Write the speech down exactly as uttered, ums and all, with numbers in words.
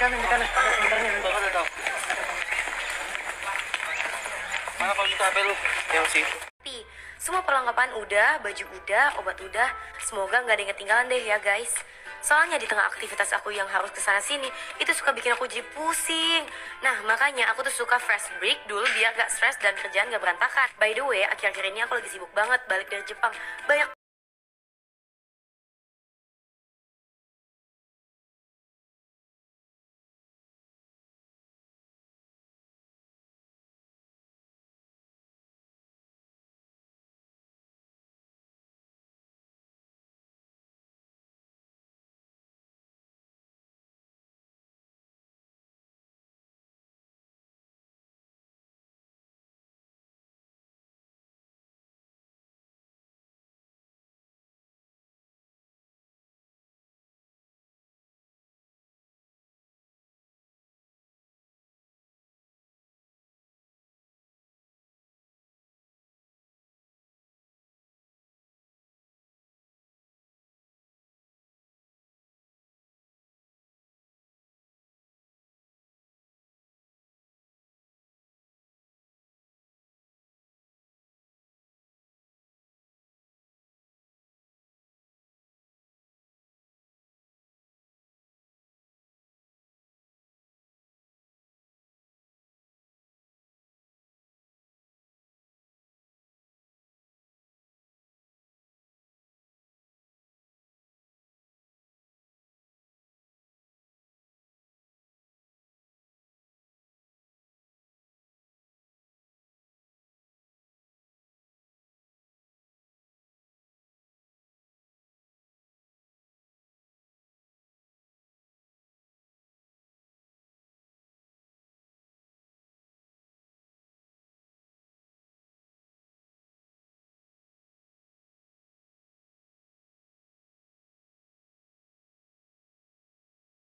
kanan, di kanan. Sebentarnya. Tahu, tahu, tahu. Mana kalau gitu H P lu? Yang sih. Pi, semua perlengkapan udah, baju udah, obat udah. Semoga nggak ada yang ketinggalan deh ya guys. Soalnya di tengah aktivitas aku yang harus kesana sini, itu suka bikin aku jadi pusing. Nah, makanya aku tuh suka fresh break dulu biar gak stres dan kerjaan gak berantakan. By the way, akhir-akhir ini aku lagi sibuk banget balik dari Jepang. Banyak